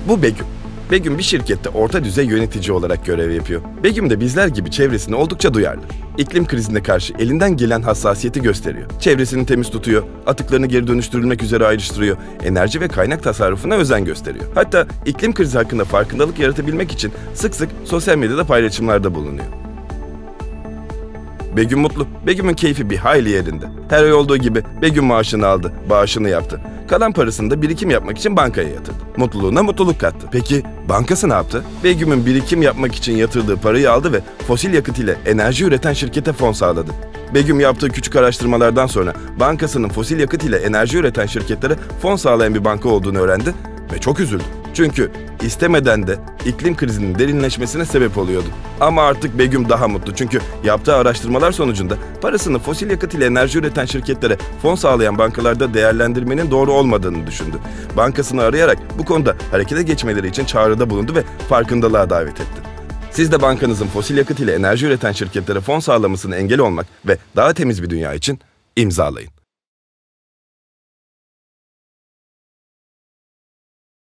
Bu Begüm. Begüm bir şirkette orta düzey yönetici olarak görev yapıyor. Begüm de bizler gibi çevresine oldukça duyarlı. İklim krizine karşı elinden gelen hassasiyeti gösteriyor. Çevresini temiz tutuyor, atıklarını geri dönüştürülmek üzere ayrıştırıyor, enerji ve kaynak tasarrufuna özen gösteriyor. Hatta iklim krizi hakkında farkındalık yaratabilmek için sık sık sosyal medyada paylaşımlarda bulunuyor. Begüm mutlu. Begüm'ün keyfi bir hayli yerinde. Her ay olduğu gibi Begüm maaşını aldı, bağışını yaptı. Kalan parasını da birikim yapmak için bankaya yatırdı. Mutluluğuna mutluluk kattı. Peki bankası ne yaptı? Begüm'ün birikim yapmak için yatırdığı parayı aldı ve fosil yakıt ile enerji üreten şirkete fon sağladı. Begüm yaptığı küçük araştırmalardan sonra bankasının fosil yakıt ile enerji üreten şirketlere fon sağlayan bir banka olduğunu öğrendi ve çok üzüldü. Çünkü istemeden de iklim krizinin derinleşmesine sebep oluyordu. Ama artık Begüm daha mutlu çünkü yaptığı araştırmalar sonucunda parasını fosil yakıt ile enerji üreten şirketlere fon sağlayan bankalarda değerlendirmenin doğru olmadığını düşündü. Bankasını arayarak bu konuda harekete geçmeleri için çağrıda bulundu ve farkındalığa davet etti. Siz de bankanızın fosil yakıt ile enerji üreten şirketlere fon sağlamasına engel olmak ve daha temiz bir dünya için imzalayın.